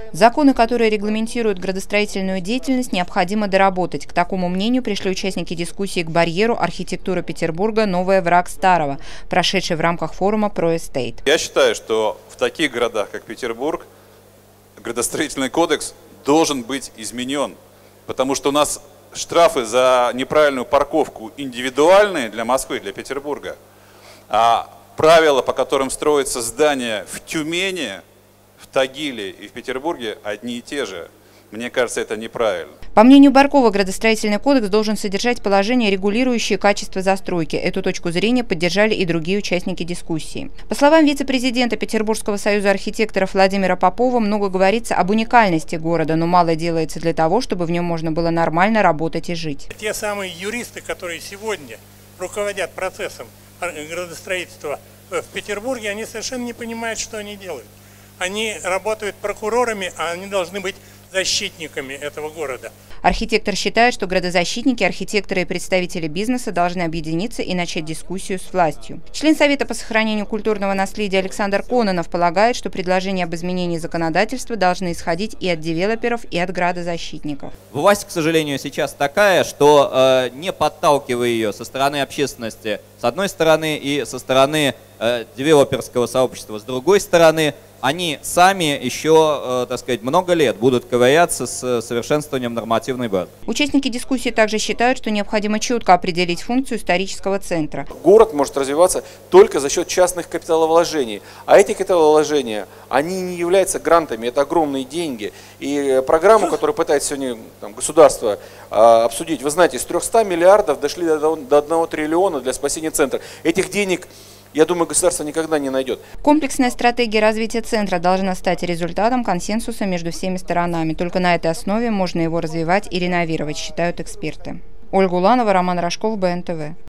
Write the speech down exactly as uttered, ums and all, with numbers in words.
Законы, которые регламентируют градостроительную деятельность, необходимо доработать. К такому мнению пришли участники дискуссии к барьеру «Архитектура Петербурга. Новый враг старого», прошедшей в рамках форума ProEstate. Я считаю, что в таких городах, как Петербург, градостроительный кодекс должен быть изменен, потому что у нас штрафы за неправильную парковку индивидуальные для Москвы, для Петербурга, а правила, по которым строятся здания в Тюмени, в Тагиле и в Петербурге, одни и те же. Мне кажется, это неправильно. По мнению Баркова, градостроительный кодекс должен содержать положения, регулирующие качество застройки. Эту точку зрения поддержали и другие участники дискуссии. По словам вице-президента Петербургского союза архитекторов Владимира Попова, много говорится об уникальности города, но мало делается для того, чтобы в нем можно было нормально работать и жить. Те самые юристы, которые сегодня руководят процессом градостроительства в Петербурге, они совершенно не понимают, что они делают. Они работают прокурорами, а они должны быть защитниками этого города. Архитектор считает, что градозащитники, архитекторы и представители бизнеса должны объединиться и начать дискуссию с властью. Член Совета по сохранению культурного наследия Александр Кононов полагает, что предложения об изменении законодательства должны исходить и от девелоперов, и от градозащитников. Власть, к сожалению, сейчас такая, что э, не подталкивая ее со стороны общественности с одной стороны и со стороны э, девелоперского сообщества с другой стороны, они сами еще, э, так сказать, много лет будут ковыряться с совершенствованием нормативной базы. Участники дискуссии также считают, что необходимо четко определить функцию исторического центра. Город может развиваться только за счет частных капиталовложений. А эти капиталовложения, они не являются грантами, это огромные деньги. И программу, которую пытается сегодня там, государство э, обсудить, вы знаете, с трёхсот миллиардов дошли до, до одного триллиона для спасения центра. Этих денег, я думаю, государство никогда не найдет. Комплексная стратегия развития центра должна стать результатом консенсуса между всеми сторонами. Только на этой основе можно его развивать и реновировать, считают эксперты. Ольга Уланова, Роман Рожков, Бэ Эн Тэ Вэ.